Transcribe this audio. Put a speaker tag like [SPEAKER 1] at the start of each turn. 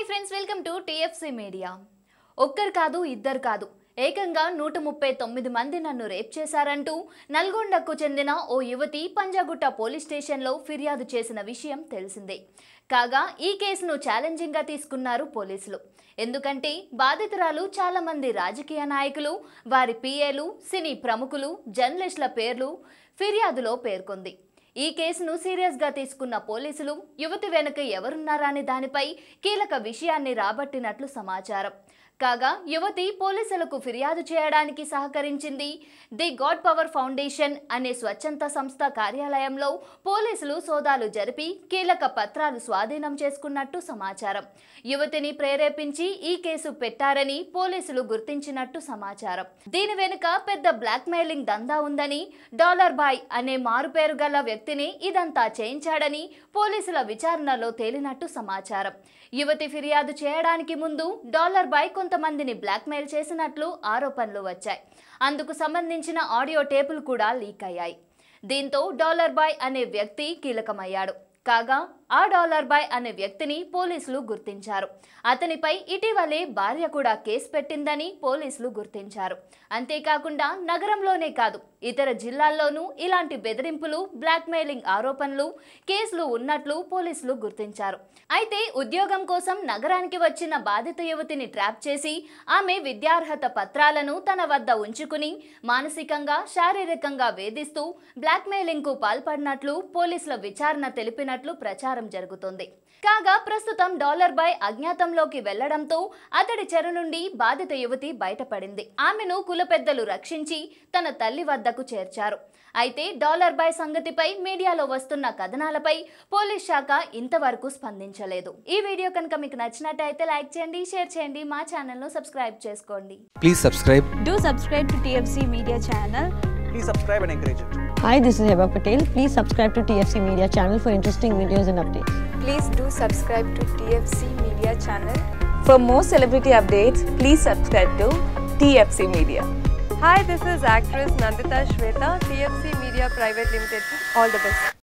[SPEAKER 1] Hi friends, welcome to TFC media. ఒక్కరు కాదు ఇద్దరు కాదు, ఏకంగా 139 మంది నన్ను రేప్ చేశారంటూ నల్గొండకు చెందిన ఓ యువతి పంజాగుట్ట పోలీస్ స్టేషన్లో ఫిర్యాదు చేసిన విషయం తెలిసిందే. కాగా ఈ కేసును ఛాలెంజింగ్గా తీసుకున్నారు పోలీసులు. ఎందుకంటే బాధితురాలు చాలా మంది రాజకీయ నాయకులు, వారి పిఏలు, సినీ ప్రముఖులు, జర్నలిస్టుల పేర్లు ఫిర్యాదులో పేర్కొంది. ఈ కేసును సీరియస్గా తీసుకున్న పోలీసులు యువతి వెనుక ఎవరున్నారా అనే దానిపై కీలక విషయాన్ని రాబట్టినట్లు సమాచారం. కాగా యువతి పోలీసులకు ఫిర్యాదు చేయడానికి సహకరించింది. ది గాడ్ పవర్ ఫౌండేషన్ అనే స్వచ్ఛంద సంస్థ కార్యాలయంలో పోలీసులు సోదాలు జరిపి కీలక పత్రాలు స్వాధీనం చేసుకున్నట్టు సమాచారం. యువతిని ప్రేరేపించి ఈ కేసు పెట్టారని పోలీసులు గుర్తించినట్టు సమాచారం. దీని వెనుక పెద్ద బ్లాక్ మెయిలింగ్ దందా ఉందని, డాలర్ బాయ్ అనే మారుపేరు గల వ్యక్తిని ఇదంతా చేయించాడని పోలీసుల విచారణలో తేలినట్టు సమాచారం. యువతి ఫిర్యాదు చేయడానికి ముందు డాలర్ బాయ్ కొంతమందిని బ్లాక్మెయిల్ చేసినట్లు ఆరోపణలు వచ్చాయి. అందుకు సంబంధించిన ఆడియో టేపులు కూడా లీక్ అయ్యాయి. దీంతో డాలర్ బాయ్ అనే వ్యక్తి కీలకమయ్యాడు. కాగా ఆ డాలర్ బాయ్ అనే వ్యక్తిని పోలీసులు గుర్తించారు. అతనిపై ఇటీవలే భార్య కూడా కేసు పెట్టిందని పోలీసులు గుర్తించారు. అంతేకాకుండా నగరంలోనే కాదు, ఇతర జిల్లాల్లోనూ ఇలాంటి బెదిరింపులు, బ్లాక్మెయిలింగ్ ఆరోపణలు, కేసులు ఉన్నట్లు పోలీసులు గుర్తించారు. అయితే ఉద్యోగం కోసం నగరానికి వచ్చిన బాధిత యువతిని ట్రాప్ చేసి ఆమె విద్యార్హత పత్రాలను తన వద్ద ఉంచుకుని మానసికంగా, శారీరకంగా వేధిస్తూ బ్లాక్మెయిలింగ్కు పాల్పడినట్లు పోలీసుల విచారణ తెలిపినట్లు ప్రచారం జరుగుతుంది. కాగా ప్రస్తుతం డాలర్ బాయ్ అజ్ఞాతంలోకి వెళ్లడంతో అతడి చెర నుండి బాధిత యువతి బయటపడింది. ఆమెను కుల పెద్దలు రక్షించి తన తల్లి వద్దకు చేర్చారు. అయితే డాలర్ బాయ్ సంగతిపై మీడియాలో వస్తున్న కథనాలపై పోలీస్ శాఖ ఇంతవరకు స్పందించలేదు. ఈ వీడియో కనుక మీకు నచ్చినట్టయితే లైక్ చేయండి, షేర్ చేయండి, మా ఛానల్ ను సబ్స్క్రైబ్ చేసుకోండి.
[SPEAKER 2] Please subscribe.
[SPEAKER 3] Do subscribe to TFC Media channel.
[SPEAKER 4] Please subscribe and encourage it.
[SPEAKER 5] Hi, this is Heba Patel. Please subscribe to TFC Media channel for interesting videos and updates.
[SPEAKER 3] Please do subscribe to TFC Media channel. For more celebrity updates, please subscribe to TFC Media.
[SPEAKER 6] Hi, this is actress Nandita Shweta, TFC Media Private Limited. All the best.